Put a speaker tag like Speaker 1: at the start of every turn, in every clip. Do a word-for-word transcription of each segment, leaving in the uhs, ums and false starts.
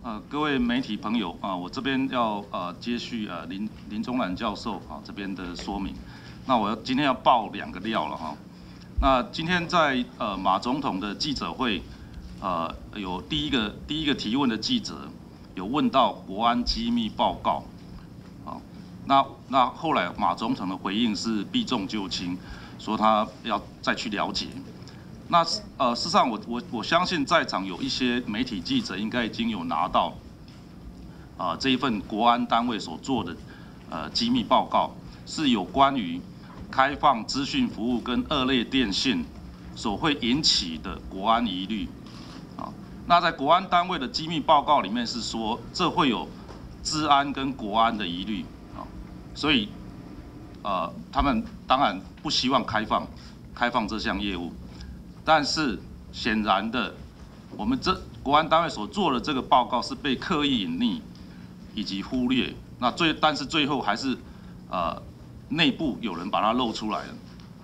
Speaker 1: 呃，各位媒体朋友啊，我这边要呃接续呃林林宗兰教授啊这边的说明。那我今天要爆两个料了哈。那今天在呃马总统的记者会，呃有第一个第一个提问的记者有问到国安机密报告，啊，那那后来马总统的回应是避重就轻，说他要再去了解。 那呃，事实上我，我我相信在场有一些媒体记者应该已经有拿到，啊、呃、这一份国安单位所做的呃机密报告，是有关于开放资讯服务跟二类电信所会引起的国安疑虑，啊，那在国安单位的机密报告里面是说，这会有治安跟国安的疑虑，啊，所以呃，他们当然不希望开放开放这项业务。 但是显然的，我们这国安单位所做的这个报告是被刻意隐匿以及忽略。那最但是最后还是呃内部有人把它露出来了。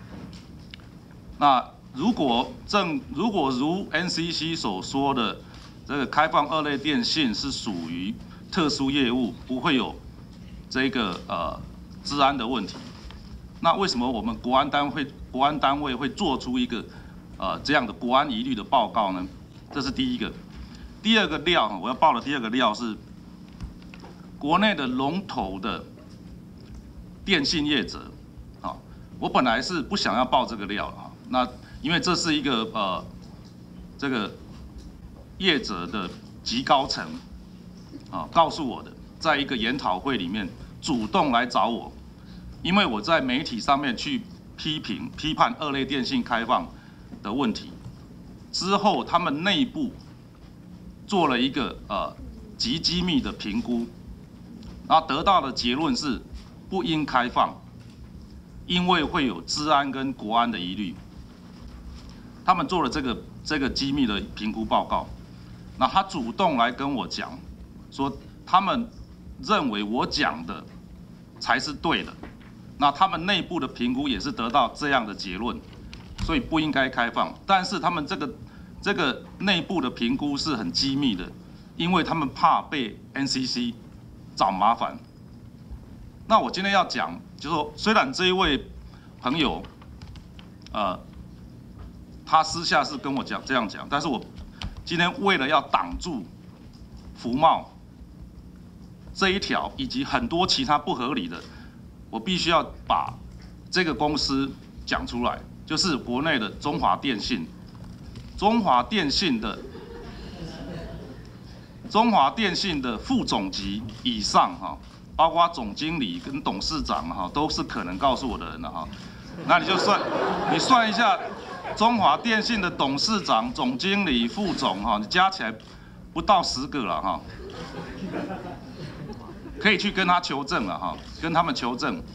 Speaker 1: 那如果正如果如 N C C 所说的，这个开放二类电信是属于特殊业务，不会有这个呃治安的问题。那为什么我们国安单位国安单位会做出一个？ 呃，这样的国安疑虑的报告呢，这是第一个。第二个料，我要报的第二个料是国内的龙头的电信业者。啊，我本来是不想要报这个料啊，那因为这是一个呃这个业者的极高层啊告诉我的，在一个研讨会里面主动来找我，因为我在媒体上面去批评批判二类电信开放 的问题之后，他们内部做了一个呃极机密的评估，然后得到的结论是不应开放，因为会有治安跟国安的疑虑。他们做了这个这个机密的评估报告，那他主动来跟我讲，说他们认为我讲的才是对的，那他们内部的评估也是得到这样的结论。 所以不应该开放，但是他们这个这个内部的评估是很机密的，因为他们怕被 N C C 找麻烦。那我今天要讲，就是说，虽然这一位朋友，呃，他私下是跟我讲这样讲，但是我今天为了要挡住服贸这一条以及很多其他不合理的，我必须要把这个公司讲出来。 就是国内的中华电信，中华电信的中华电信的副总级以上哈，包括总经理跟董事长哈，都是可能告诉我的人了哈。那你就算，你算一下，中华电信的董事长、总经理、副总哈，你加起来不到十个了哈，可以去跟他求证了哈，跟他们求证，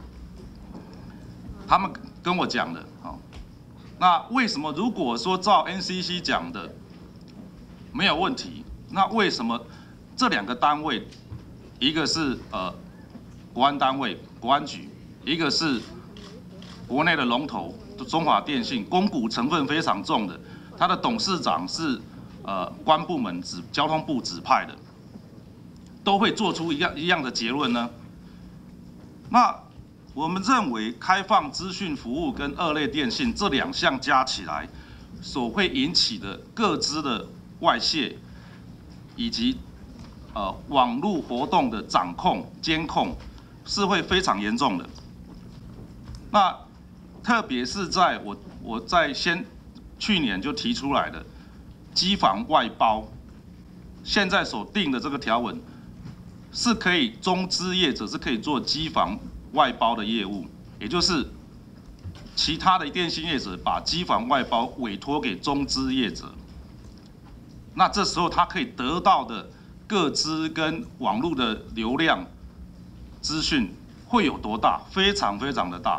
Speaker 1: 他们跟我讲的。 那为什么如果说照 N C C 讲的没有问题，那为什么这两个单位，一个是呃国安单位国安局，一个是国内的龙头中华电信，公股成分非常重的，它的董事长是呃关部门指交通部指派的，都会做出一样一样的结论呢？那 我们认为，开放资讯服务跟二类电信这两项加起来，所会引起的各资的外泄，以及呃网络活动的掌控、监控，是会非常严重的。那特别是在我我在先去年就提出来的机房外包，现在所定的这个条文，是可以中资业者是可以做机房 外包的业务，也就是其他的电信业者把机房外包委托给中资业者，那这时候他可以得到的个资跟网络的流量资讯会有多大？非常非常的大。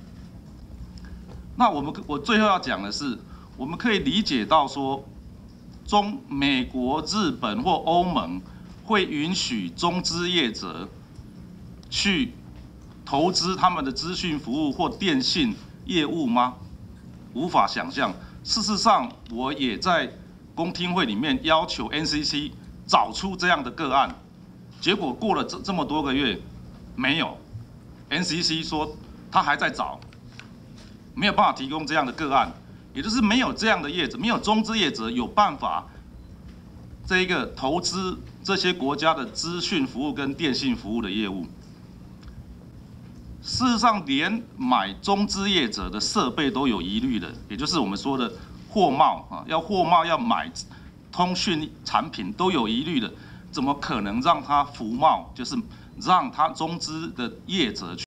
Speaker 1: 那我们我最后要讲的是，我们可以理解到说，中美国、日本或欧盟会允许中资业者去 投资他们的资讯服务或电信业务吗？无法想象。事实上，我也在公听会里面要求 N C C 找出这样的个案，结果过了这这么多个月，没有 ，N C C 说他还在找，没有办法提供这样的个案，也就是没有这样的业者，没有中资业者有办法这一个投资这些国家的资讯服务跟电信服务的业务。事实上，连买中资业者的设备都有疑虑的，也就是我们说的货贸啊，要货贸要买通讯产品都有疑虑的，怎么可能让他服贸，就是让他中资的业者去